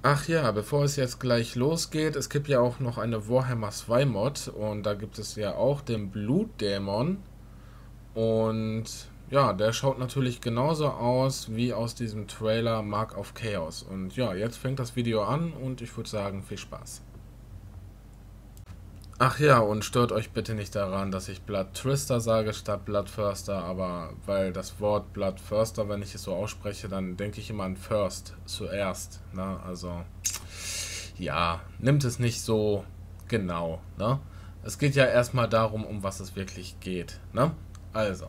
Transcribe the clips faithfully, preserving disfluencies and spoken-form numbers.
Ach ja, bevor es jetzt gleich losgeht, es gibt ja auch noch eine Warhammer zwei Mod und da gibt es ja auch den Blutdämon und ja, der schaut natürlich genauso aus wie aus diesem Trailer Mark of Chaos. Und ja, jetzt fängt das Video an und ich würde sagen, viel Spaß. Ach ja, und stört euch bitte nicht daran, dass ich Bloodthirster sage statt Bloodthirster, aber weil das Wort Bloodthirster, wenn ich es so ausspreche, dann denke ich immer an First, zuerst, ne? Also ja, nimmt es nicht so genau, ne? Es geht ja erstmal darum, um was es wirklich geht, ne? Also,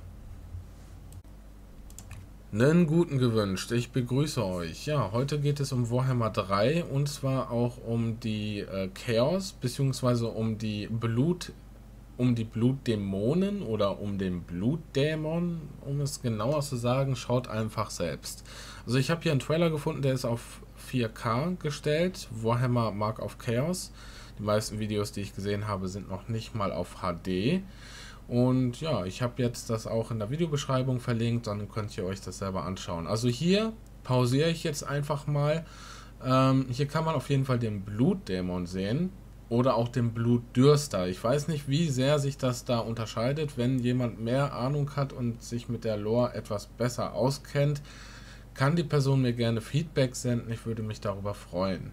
nen guten gewünscht, ich begrüße euch. Ja, heute geht es um Warhammer drei und zwar auch um die äh, Chaos, beziehungsweise um die Blut, um die Blutdämonen oder um den Blutdämon, um es genauer zu sagen, schaut einfach selbst. Also ich habe hier einen Trailer gefunden, der ist auf vier K gestellt, Warhammer Mark of Chaos. Die meisten Videos, die ich gesehen habe, sind noch nicht mal auf H D. Und ja, ich habe jetzt das auch in der Videobeschreibung verlinkt, dann könnt ihr euch das selber anschauen. Also hier pausiere ich jetzt einfach mal. Ähm, hier kann man auf jeden Fall den Blutdämon sehen oder auch den Blutdürster. Ich weiß nicht, wie sehr sich das da unterscheidet. Wenn jemand mehr Ahnung hat und sich mit der Lore etwas besser auskennt, kann die Person mir gerne Feedback senden. Ich würde mich darüber freuen.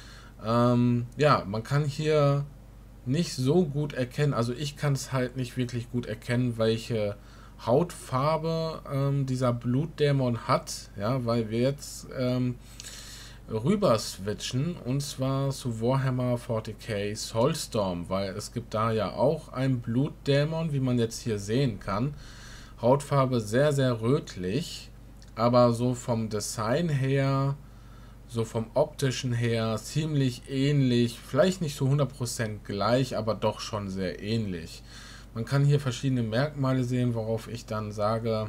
Ähm, ja, man kann hier nicht so gut erkennen, also ich kann es halt nicht wirklich gut erkennen, welche Hautfarbe ähm, dieser Blutdämon hat, ja, weil wir jetzt ähm, rüber switchen und zwar zu Warhammer vierzig K Soulstorm, weil es gibt da ja auch einen Blutdämon, wie man jetzt hier sehen kann. Hautfarbe sehr, sehr rötlich, aber so vom Design her, so vom optischen her ziemlich ähnlich, vielleicht nicht zu hundert Prozent gleich, aber doch schon sehr ähnlich. Man kann hier verschiedene Merkmale sehen, worauf ich dann sage,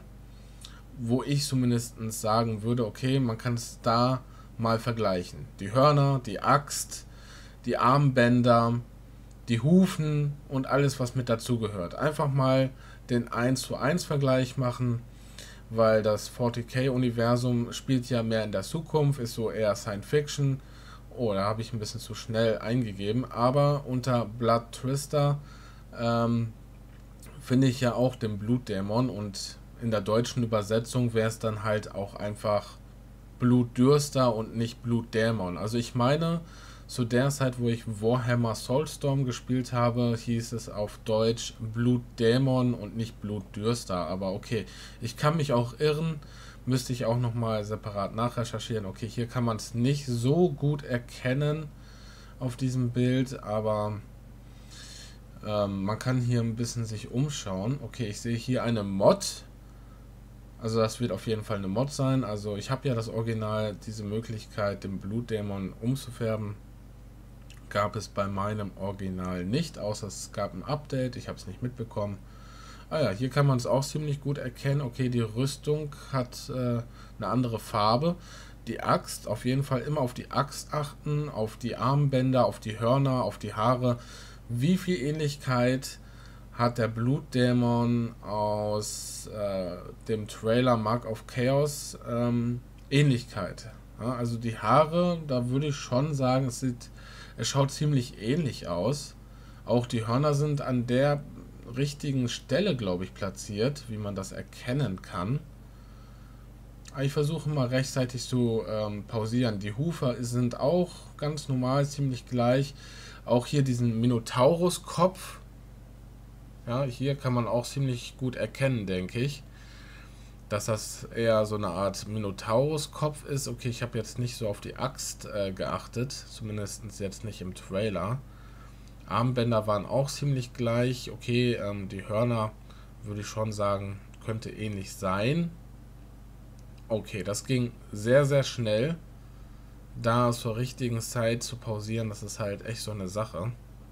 wo ich zumindest sagen würde, okay, man kann es da mal vergleichen. Die Hörner, die Axt, die Armbänder, die Hufen und alles, was mit dazugehört. Einfach mal den eins zu eins Vergleich machen, weil das vierzig K-Universum spielt ja mehr in der Zukunft, ist so eher Science Fiction. Oh, da habe ich ein bisschen zu schnell eingegeben, aber unter Bloodthirster ähm, finde ich ja auch den Blutdämon und in der deutschen Übersetzung wäre es dann halt auch einfach Blutdürster und nicht Blutdämon. Also ich meine, zu der Zeit, wo ich Warhammer Soulstorm gespielt habe, hieß es auf Deutsch Blutdämon und nicht Blutdürster. Aber okay, ich kann mich auch irren, müsste ich auch nochmal separat nachrecherchieren. Okay, hier kann man es nicht so gut erkennen auf diesem Bild, aber ähm, man kann hier ein bisschen sich umschauen. Okay, ich sehe hier eine Mod. Also das wird auf jeden Fall eine Mod sein. Also ich habe ja das Original, diese Möglichkeit, den Blutdämon umzufärben, gab es bei meinem Original nicht, außer es gab ein Update, ich habe es nicht mitbekommen. Ah ja, hier kann man es auch ziemlich gut erkennen. Okay, die Rüstung hat äh, eine andere Farbe. Die Axt, auf jeden Fall immer auf die Axt achten, auf die Armbänder, auf die Hörner, auf die Haare. Wie viel Ähnlichkeit hat der Blutdämon aus äh, dem Trailer Mark of Chaos ähm, Ähnlichkeit. Ja, also die Haare, da würde ich schon sagen, es sieht, es schaut ziemlich ähnlich aus. Auch die Hörner sind an der richtigen Stelle, glaube ich, platziert, wie man das erkennen kann. Aber ich versuche mal rechtzeitig zu ähm, pausieren. Die Hufe sind auch ganz normal, ziemlich gleich. Auch hier diesen Minotaurus-Kopf. Ja, hier kann man auch ziemlich gut erkennen, denke ich, dass das eher so eine Art Minotaurus-Kopf ist. Okay, ich habe jetzt nicht so auf die Axt äh, geachtet, zumindest jetzt nicht im Trailer. Armbänder waren auch ziemlich gleich. Okay, ähm, die Hörner würde ich schon sagen, könnte ähnlich sein. Okay, das ging sehr, sehr schnell. Da zur richtigen Zeit zu pausieren, das ist halt echt so eine Sache.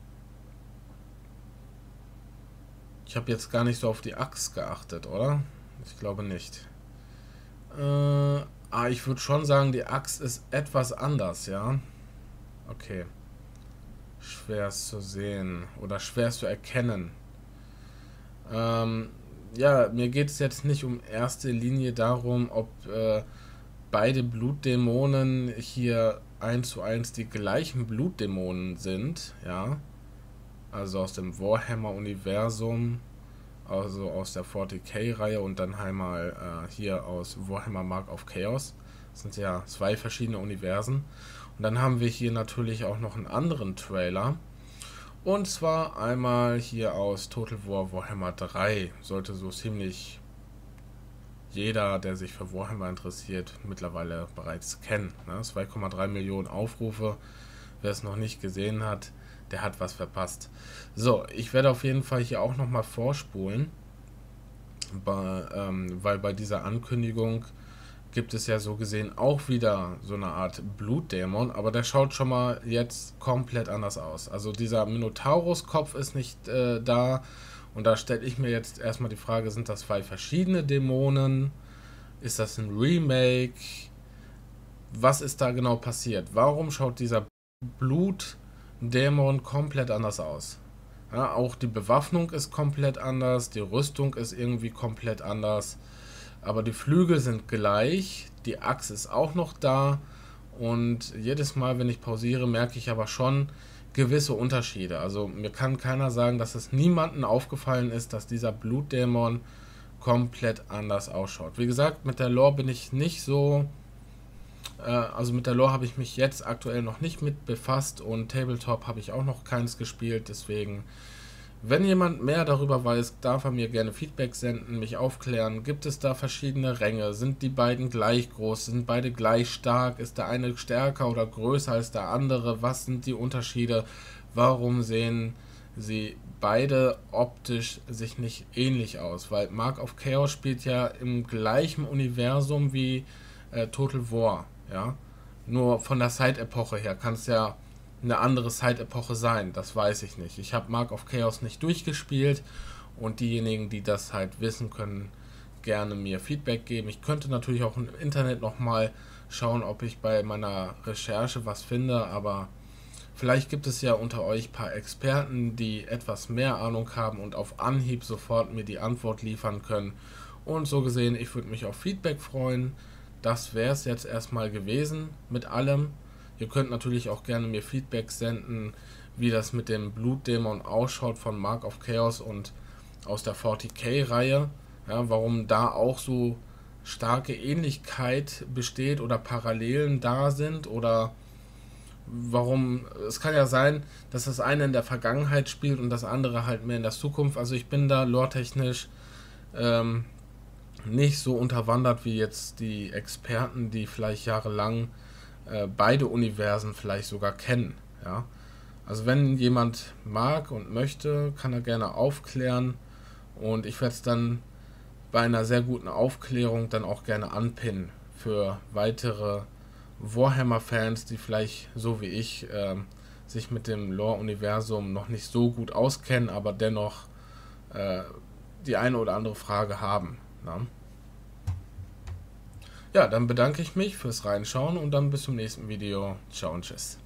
Ich habe jetzt gar nicht so auf die Axt geachtet, oder? Ich glaube nicht. Äh, ah, ich würde schon sagen, die Axt ist etwas anders, ja? Okay. Schwer es zu sehen oder schwer es zu erkennen. Ähm, ja, mir geht es jetzt nicht um erste Linie darum, ob äh, beide Blutdämonen hier eins zu eins die gleichen Blutdämonen sind, ja, also aus dem Warhammer-Universum, also aus der forty K-Reihe und dann einmal äh, hier aus Warhammer Mark of Chaos. Das sind ja zwei verschiedene Universen. Und dann haben wir hier natürlich auch noch einen anderen Trailer. Und zwar einmal hier aus Total War Warhammer drei. Sollte so ziemlich jeder, der sich für Warhammer interessiert, mittlerweile bereits kennen. Ne? zwei Komma drei Millionen Aufrufe. Wer es noch nicht gesehen hat, der hat was verpasst. So, ich werde auf jeden Fall hier auch nochmal vorspulen, bei, ähm, weil bei dieser Ankündigung gibt es ja so gesehen auch wieder so eine Art Blutdämon, aber der schaut schon mal jetzt komplett anders aus. Also dieser Minotaurus-Kopf ist nicht äh, da und da stelle ich mir jetzt erstmal die Frage, sind das zwei verschiedene Dämonen? Ist das ein Remake? Was ist da genau passiert? Warum schaut dieser Blut Dämon komplett anders aus? Ja, auch die Bewaffnung ist komplett anders, die Rüstung ist irgendwie komplett anders, aber die Flügel sind gleich, die Axt ist auch noch da und jedes Mal, wenn ich pausiere, merke ich aber schon gewisse Unterschiede. Also mir kann keiner sagen, dass es niemandem aufgefallen ist, dass dieser Blutdämon komplett anders ausschaut. Wie gesagt, mit der Lore bin ich nicht so... Also mit der Lore habe ich mich jetzt aktuell noch nicht mit befasst und Tabletop habe ich auch noch keins gespielt, deswegen, wenn jemand mehr darüber weiß, darf er mir gerne Feedback senden, mich aufklären. Gibt es da verschiedene Ränge? Sind die beiden gleich groß? Sind beide gleich stark? Ist der eine stärker oder größer als der andere? Was sind die Unterschiede? Warum sehen sie beide optisch sich nicht ähnlich aus? Weil Mark of Chaos spielt ja im gleichen Universum wie äh, Total War. Ja, nur von der Zeitepoche her kann es ja eine andere Zeitepoche sein, das weiß ich nicht. Ich habe Mark of Chaos nicht durchgespielt und diejenigen, die das halt wissen, können gerne mir Feedback geben. Ich könnte natürlich auch im Internet nochmal schauen, ob ich bei meiner Recherche was finde, aber vielleicht gibt es ja unter euch ein paar Experten, die etwas mehr Ahnung haben und auf Anhieb sofort mir die Antwort liefern können. Und so gesehen, ich würde mich auf Feedback freuen. Das wäre es jetzt erstmal gewesen mit allem. Ihr könnt natürlich auch gerne mir Feedback senden, wie das mit dem Blutdämon ausschaut von Mark of Chaos und aus der forty K-Reihe. Ja, warum da auch so starke Ähnlichkeit besteht oder Parallelen da sind oder warum, es kann ja sein, dass das eine in der Vergangenheit spielt und das andere halt mehr in der Zukunft. Also ich bin da lore-technisch ähm, nicht so unterwandert wie jetzt die Experten, die vielleicht jahrelang äh, beide Universen vielleicht sogar kennen. Ja? Also wenn jemand mag und möchte, kann er gerne aufklären und ich werde es dann bei einer sehr guten Aufklärung dann auch gerne anpinnen für weitere Warhammer-Fans, die vielleicht so wie ich äh, sich mit dem Lore-Universum noch nicht so gut auskennen, aber dennoch äh, die eine oder andere Frage haben. Na? Ja, dann bedanke ich mich fürs Reinschauen und dann bis zum nächsten Video. Ciao und tschüss.